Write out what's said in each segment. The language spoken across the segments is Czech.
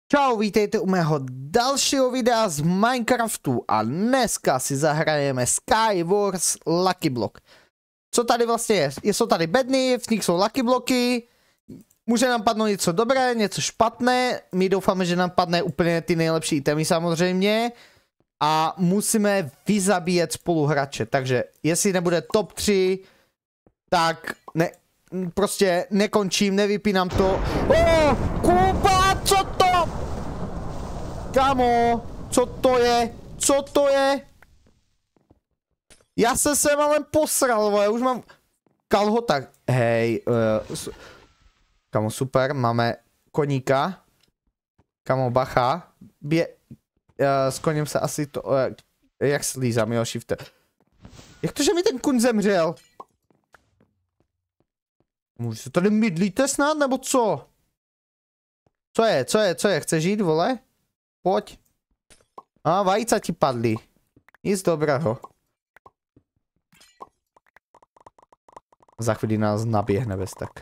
Čau, vítejte u mého dalšího videa z Minecraftu a dneska si zahrajeme Skywars Lucky Block. Co tady vlastně je? Jsou tady bedny, v nich jsou Lucky Bloky, může nám padnout něco dobré, něco špatné, my doufáme, že nám padne úplně ty nejlepší itemy samozřejmě a musíme vyzabíjet spoluhráče, takže jestli nebude top 3, tak ne, prostě nekončím, nevypínám to. Kuba, co to? Kamo, co to je? Co to je? Já jsem se malem posral, vole, už mám kalhota. Hej, kamo, super, máme koníka. Kamo, bacha. S koněm se asi to, jak slízám, jo, shifter. Jak to, že mi ten kuň zemřel? Může se tady mydlíte snad, nebo co? Co je, chceš jít, vole? Pojď. A vajíca ti padly. Nic dobrého. Za chvíli nás naběhne bez tak.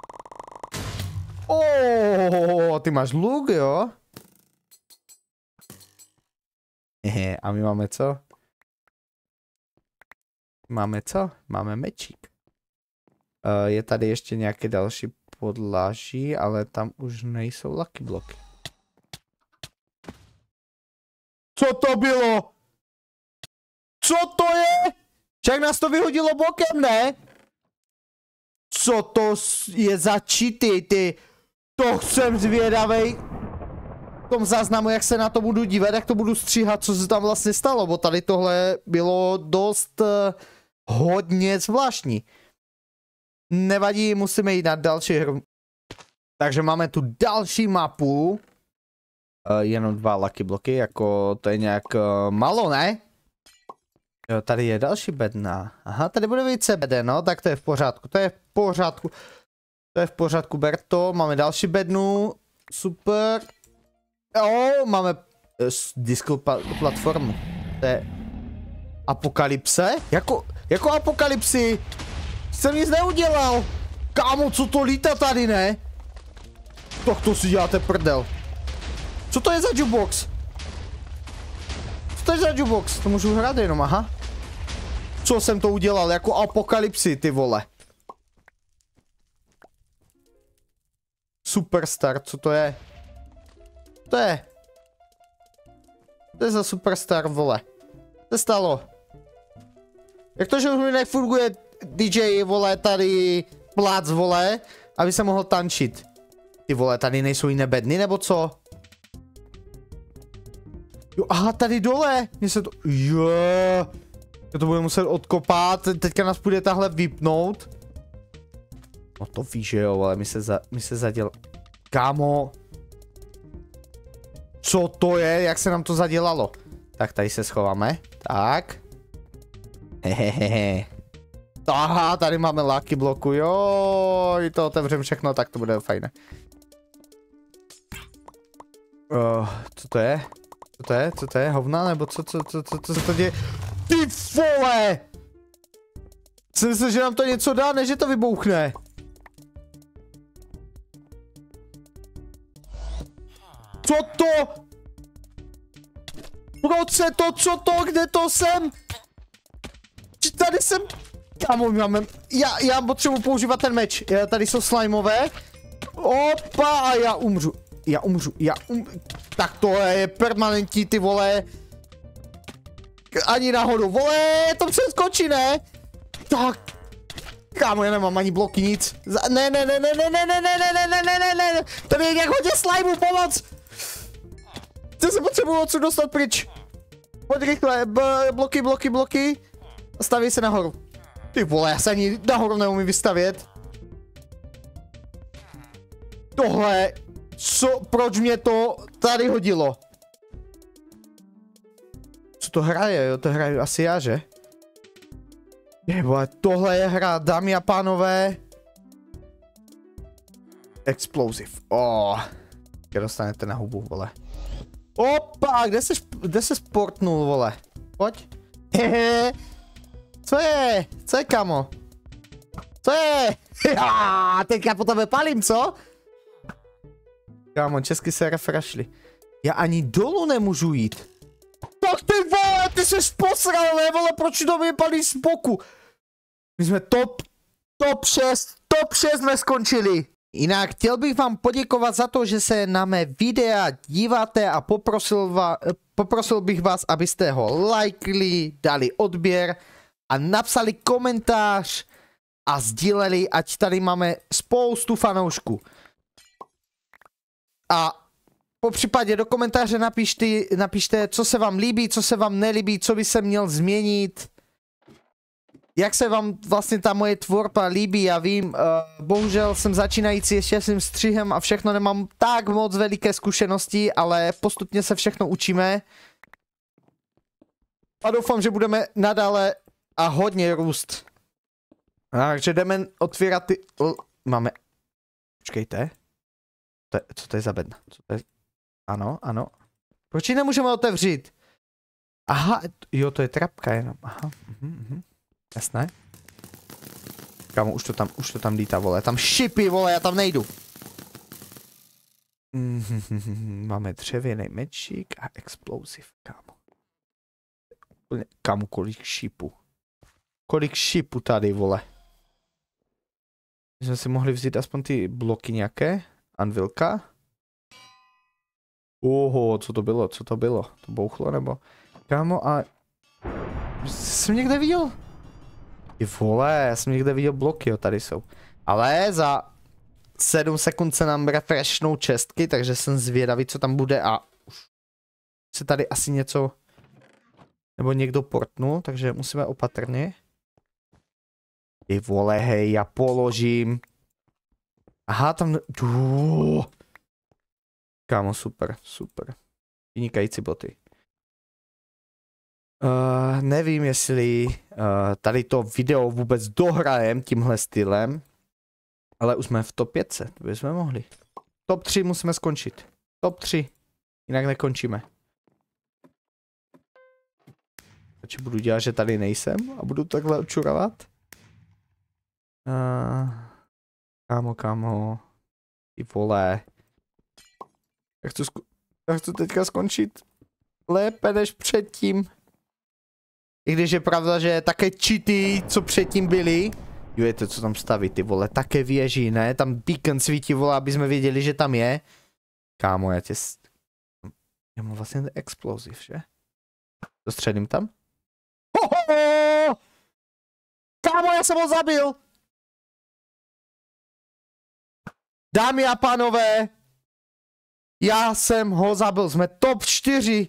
Ty máš luk, jo? Hehe, a my máme co? Máme co? Máme mečík. Je tady ještě nějaké další podlaží, ale tam už nejsou lucky bloky. Co to bylo? Co to je? Však nás to vyhodilo bokem, ne? Co to je za cheaty, ty? To jsem zvědavej. V tom záznamu, jak se na to budu dívat, jak to budu stříhat, co se tam vlastně stalo, bo tady tohle bylo dost hodně zvláštní. Nevadí, musíme jít na další hru. Takže máme tu další mapu. Jenom 2 lucky bloky, jako to je nějak malo, ne? Jo, tady je další bedna. Aha, tady bude více beden, no, tak to je v pořádku, to je v pořádku. To je v pořádku, Berto, máme další bednu, super. Jo, máme disco platformu. To je apokalypse? Jako apokalypsy? Jsem nic neudělal. Kámo, co to lítá tady, ne? To si děláte prdel. Co to je za jukebox? Co to je za jukebox? To můžu hrát jenom, aha. Co jsem to udělal? Jako apokalypsy, ty vole. Superstar, co to je? To je? To je za Superstar, vole. Co se stalo? Jak to, že už mi nefunguje DJ, vole, tady plác, vole, aby se mohl tančit. Ty vole, tady nejsou jiné bedny, nebo co? Jo, aha, tady dole. Mně se to... Jo. Já to budu muset odkopat. Teďka nás půjde tahle vypnout. No to víš, že jo, ale mi se zaděl... Kámo. Co to je? Jak se nám to zadělalo? Tak tady se schováme. Tak. Hehehe. Aha, tady máme lucky bloku, jo, to otevřeme všechno, tak to bude fajné. Co to je? Co to je? Hovna? Nebo co se to děje? Ty vole! Jsem myslel, že nám to něco dá, než že to vybouchne. Co to? Proč se to? Co to? Kde to jsem? Tady jsem... Kámo, já potřebuji používat ten meč. Tady jsou slimeové. Opa, a já umřu. Tak to je permanentní, ty vole. Ani náhodou, vole, to přeskočí, ne? Tak. Kámo, já nemám ani bloky, nic. Ne. Tady je nějak hodně slimeů, pomoc. Já se potřebuji odsud dostat pryč. Pojď rychle, bloky. Staví se nahoru. Ty vole, já se ani nahoru neumím vystavět. Tohle, proč mě to tady hodilo? Co to hraje, jo? To hraju asi já, že? Vole, tohle je hra, dámy a pánové. Explosive, Kde dostanete na hubu, vole. Opa, kde se sportnul, vole? Pojď. Hehe. Co je, kamo? Co je? Teďka po tebe palím, co? Kámo, česky se refreshli. Já ani dolů nemůžu jít. Tak ty vole, ty jsi posral, ne vole, proč to mi palí z boku? My jsme top 6 jsme skončili. Jinak chtěl bych vám poděkovat za to, že se na mé videa díváte a poprosil bych vás, abyste ho lajkli, dali odběr a napsali komentář a sdíleli, ať tady máme spoustu fanoušků. A po případě do komentáře napište, co se vám líbí, co se vám nelíbí, co by se měl změnit. Jak se vám vlastně ta moje tvorba líbí, já vím, bohužel jsem začínající ještě s tím střihem a všechno, nemám tak moc veliké zkušenosti, ale postupně se všechno učíme. A doufám, že budeme nadále a hodně růst. Takže jdeme otvírat ty... Máme... Počkejte. Co to je za bedna? Co to je... Ano, ano. Proč ji nemůžeme otevřít? Aha, jo, to je trapka jenom. Aha, jasné. Kámo, už to tam lítá, vole. Tam šipy, vole, já tam nejdu. Máme dřevěný mečík a explosive, kámo. Kámo, kolik šipů. Kolik šipů tady, vole. My jsme si mohli vzít aspoň ty bloky nějaké. Anvilka. Oho, co to bylo, co to bylo? To bouchlo, nebo? Kámo, a... Jsem někde viděl? Ty vole, já jsem někde viděl bloky, jo, tady jsou. Ale za 7 sekund se nám refreshnou čestky, takže jsem zvědavý, co tam bude a už se tady asi něco... Nebo někdo portnul, takže musíme opatrně. Ty vole, hej, já položím. Aha, tam... Kámo, super, super. Vynikající boty. Nevím, jestli tady to video vůbec dohrajem tímhle stylem, ale už jsme v top 5, to bychom mohli. Top 3 musíme skončit. Top 3, jinak nekončíme. Takže budu dělat, že tady nejsem a budu takhle očurovat. Kámo. Ty vole. Já chci teďka skončit lépe než předtím. I když je pravda, že také cheaty, co předtím byly. Víte, co tam staví, ty vole, také věží, ne? Tam beacon svítí, vole, aby jsme věděli, že tam je. Kámo, já mám vlastně explosiv, že? Dostředím tam? Hoho! Kámo, já jsem ho zabil! Dámy a pánové, já jsem ho zabil, jsme top 4.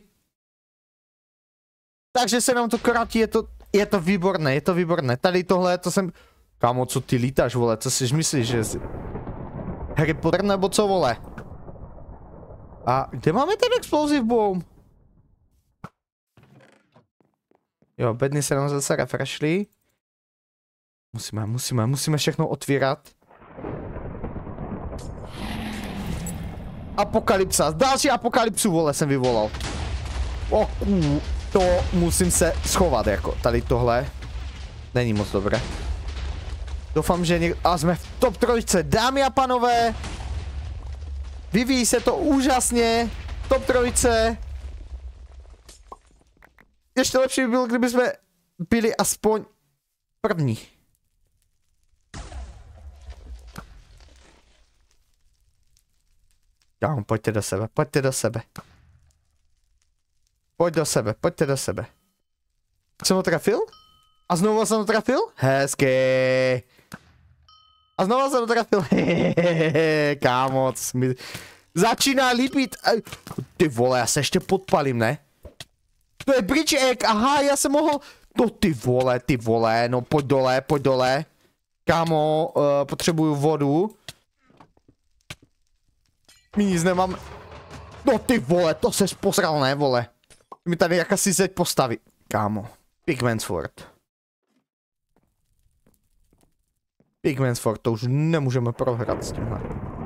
Takže se nám to krátí, je to výborné, je to výborné. Tady tohle, to jsem... Kámo, co ty lítáš, vole, co si myslíš, že jsi... Harry Potter nebo co, vole? A kde máme ten explosive bomb? Jo, bedny se nám zase refreshly. Musíme všechno otvírat. Apokalypsa, další apokalypsu, vole, jsem vyvolal. To musím se schovat, jako, tady tohle. Není moc dobré. Doufám, že někdo... A jsme v top 3, dámy a panové. Vyvíjí se to úžasně. Top 3. Ještě lepší by bylo, kdyby jsme byli aspoň první. Kámo, pojďte do sebe, pojďte do sebe. Pojďte do sebe. Jsem ho trafil? A znovu jsem ho trafil? Hezky. A znovu jsem ho trafil. Kámo, mi začíná líbit. Ty vole, já se ještě podpalím, ne? To je bridge egg, aha, já jsem mohl... No ty vole, no pojď dole. Kámo, potřebuju vodu. My nic nemám. No ty vole, to seš posral, ne vole. Mi tady jakási zeď postaví. Kámo, Pigmansford. Pigmansford, to už nemůžeme prohrát s tímhle.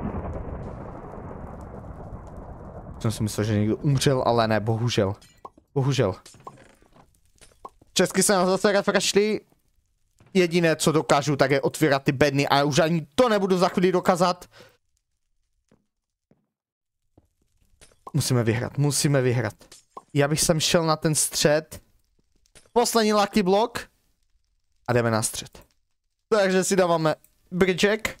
Jsem si myslel, že někdo umřel, ale ne, bohužel. Bohužel. Česky se nám zase refreshly. Jediné, co dokážu, tak je otvírat ty bedny a už ani to nebudu za chvíli dokázat. Musíme vyhrát, musíme vyhrát. Já bych sem šel na ten střed. Poslední lucky block. A jdeme na střed. Takže si dáváme bridgek.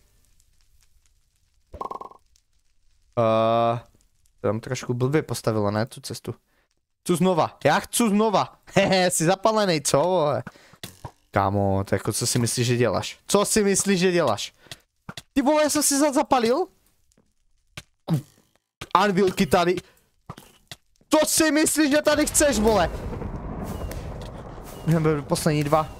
Tam trošku blbě postavilo, ne, tu cestu. Chci znova, já chci znova. Hehe, jsi zapalený, co, vole? Kámo, to jako, co si myslíš, že děláš? Co si myslíš, že děláš? Ty vole, já jsem si zapalil? Anvilky tady. Co si myslíš, že tady chceš, vole? My jsme byli poslední dva.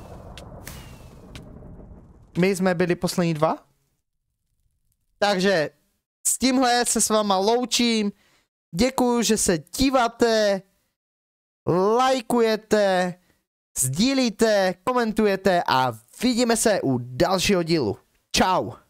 My jsme byli poslední dva? Takže s tímhle se s váma loučím. Děkuju, že se díváte, lajkujete, sdílíte, komentujete a vidíme se u dalšího dílu. Čau.